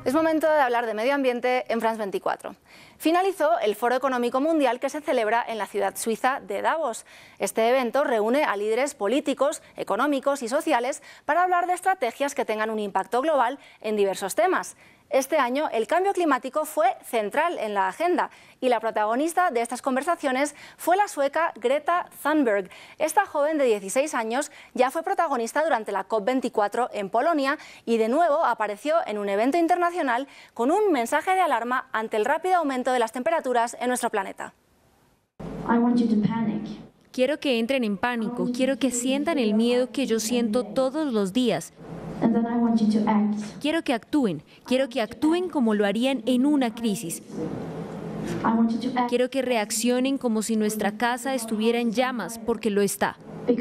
Es momento de hablar de medio ambiente en France 24. Finalizó el Foro Económico Mundial que se celebra en la ciudad suiza de Davos. Este evento reúne a líderes políticos, económicos y sociales para hablar de estrategias que tengan un impacto global en diversos temas. Este año el cambio climático fue central en la agenda y la protagonista de estas conversaciones fue la sueca Greta Thunberg. Esta joven de 16 años ya fue protagonista durante la COP24 en Polonia y de nuevo apareció en un evento internacional con un mensaje de alarma ante el rápido aumento de las temperaturas en nuestro planeta. Quiero que entren en pánico, quiero que sientan el miedo que yo siento todos los días. Quiero que actúen como lo harían en una crisis. Quiero que reaccionen como si nuestra casa estuviera en llamas, porque lo está.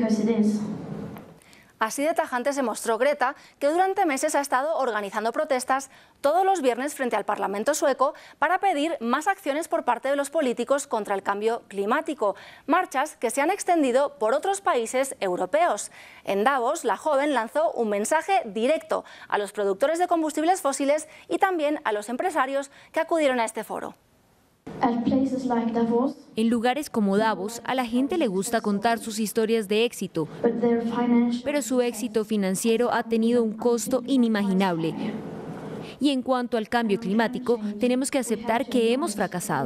Así de tajante se mostró Greta, que durante meses ha estado organizando protestas todos los viernes frente al Parlamento sueco para pedir más acciones por parte de los políticos contra el cambio climático, marchas que se han extendido por otros países europeos. En Davos, la joven lanzó un mensaje directo a los productores de combustibles fósiles y también a los empresarios que acudieron a este foro. En lugares como Davos, a la gente le gusta contar sus historias de éxito, pero su éxito financiero ha tenido un costo inimaginable. Y en cuanto al cambio climático, tenemos que aceptar que hemos fracasado.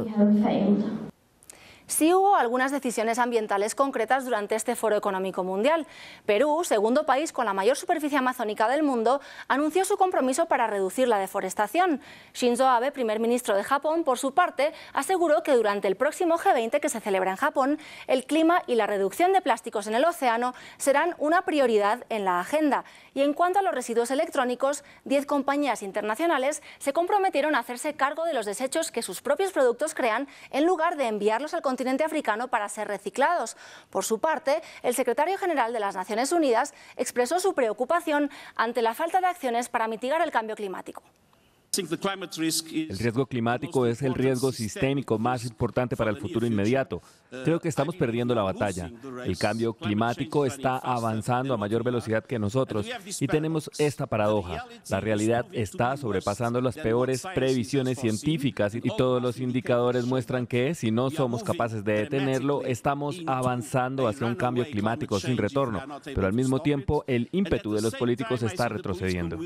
Sí hubo algunas decisiones ambientales concretas durante este Foro Económico Mundial. Perú, segundo país con la mayor superficie amazónica del mundo, anunció su compromiso para reducir la deforestación. Shinzo Abe, primer ministro de Japón, por su parte, aseguró que durante el próximo G20 que se celebra en Japón, el clima y la reducción de plásticos en el océano serán una prioridad en la agenda. Y en cuanto a los residuos electrónicos, 10 compañías internacionales se comprometieron a hacerse cargo de los desechos que sus propios productos crean en lugar de enviarlos al continente africano para ser reciclados. Por su parte, el secretario general de las Naciones Unidas expresó su preocupación ante la falta de acciones para mitigar el cambio climático. El riesgo climático es el riesgo sistémico más importante para el futuro inmediato. Creo que estamos perdiendo la batalla. El cambio climático está avanzando a mayor velocidad que nosotros y tenemos esta paradoja. La realidad está sobrepasando las peores previsiones científicas y todos los indicadores muestran que, si no somos capaces de detenerlo, estamos avanzando hacia un cambio climático sin retorno. Pero al mismo tiempo, el ímpetu de los políticos está retrocediendo.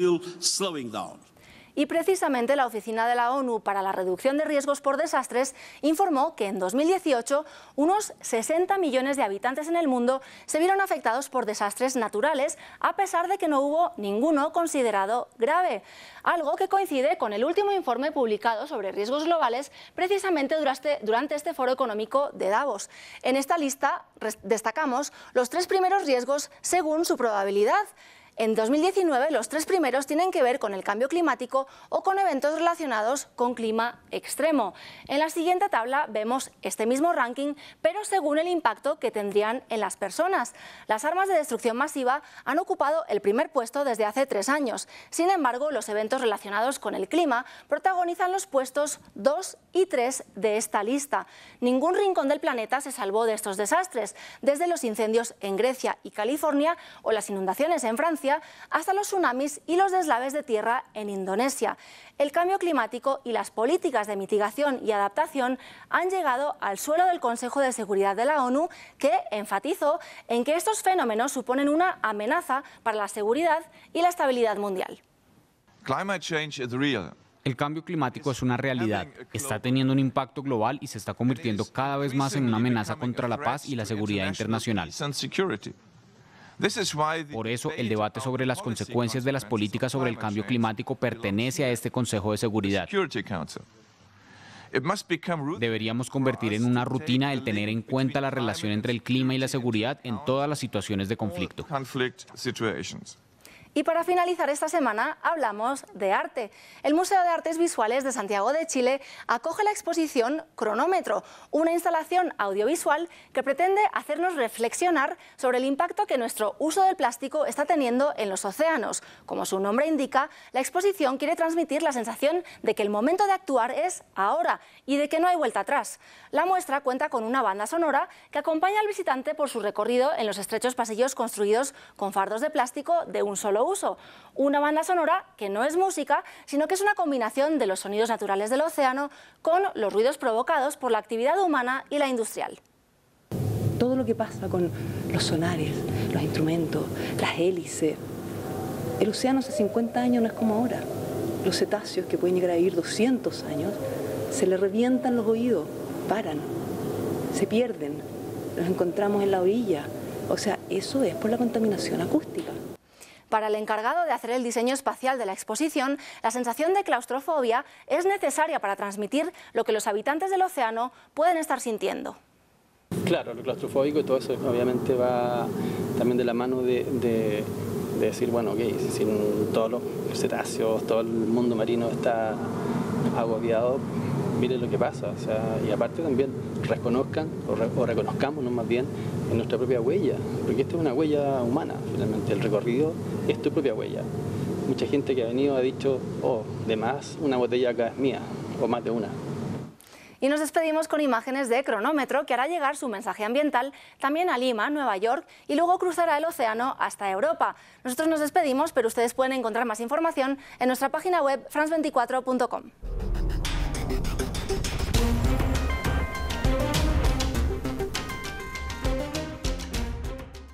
Y precisamente la Oficina de la ONU para la Reducción de Riesgos por Desastres informó que en 2018 unos 60 millones de habitantes en el mundo se vieron afectados por desastres naturales, a pesar de que no hubo ninguno considerado grave. Algo que coincide con el último informe publicado sobre riesgos globales precisamente durante este Foro Económico de Davos. En esta lista destacamos los 3 primeros riesgos según su probabilidad. En 2019, los 3 primeros tienen que ver con el cambio climático o con eventos relacionados con clima extremo. En la siguiente tabla vemos este mismo ranking, pero según el impacto que tendrían en las personas. Las armas de destrucción masiva han ocupado el primer puesto desde hace 3 años. Sin embargo, los eventos relacionados con el clima protagonizan los puestos 2 y 3 de esta lista. Ningún rincón del planeta se salvó de estos desastres, desde los incendios en Grecia y California o las inundaciones en Francia, hasta los tsunamis y los deslaves de tierra en Indonesia. El cambio climático y las políticas de mitigación y adaptación han llegado al suelo del Consejo de Seguridad de la ONU, que enfatizó en que estos fenómenos suponen una amenaza para la seguridad y la estabilidad mundial. El cambio climático es una realidad, está teniendo un impacto global y se está convirtiendo cada vez más en una amenaza contra la paz y la seguridad internacional. Por eso, el debate sobre las consecuencias de las políticas sobre el cambio climático pertenece a este Consejo de Seguridad. Deberíamos convertir en una rutina el tener en cuenta la relación entre el clima y la seguridad en todas las situaciones de conflicto. Y para finalizar esta semana hablamos de arte. El Museo de Artes Visuales de Santiago de Chile acoge la exposición Cronómetro, una instalación audiovisual que pretende hacernos reflexionar sobre el impacto que nuestro uso del plástico está teniendo en los océanos. Como su nombre indica, la exposición quiere transmitir la sensación de que el momento de actuar es ahora y de que no hay vuelta atrás. La muestra cuenta con una banda sonora que acompaña al visitante por su recorrido en los estrechos pasillos construidos con fardos de plástico de un solo solo uso, una banda sonora que no es música, sino que es una combinación de los sonidos naturales del océano con los ruidos provocados por la actividad humana y la industrial. Todo lo que pasa con los sonares, los instrumentos, las hélices. El océano hace 50 años no es como ahora. Los cetáceos, que pueden llegar a vivir 200 años, se les revientan los oídos, paran, se pierden, los encontramos en la orilla. O sea, eso es por la contaminación acústica. Para el encargado de hacer el diseño espacial de la exposición, la sensación de claustrofobia es necesaria para transmitir lo que los habitantes del océano pueden estar sintiendo. Claro, lo claustrofóbico y todo eso obviamente va también de la mano de decir, bueno, ok, si todos los cetáceos, todo el mundo marino está agobiado, miren lo que pasa. O sea, y aparte también reconozcan o reconozcamos más bien en nuestra propia huella, porque esta es una huella humana, finalmente, el recorrido es tu propia huella. Mucha gente que ha venido ha dicho, oh, de más, una botella acá es mía, o más de una. Y nos despedimos con imágenes de Cronómetro, que hará llegar su mensaje ambiental también a Lima, Nueva York, y luego cruzará el océano hasta Europa. Nosotros nos despedimos, pero ustedes pueden encontrar más información en nuestra página web france24.com.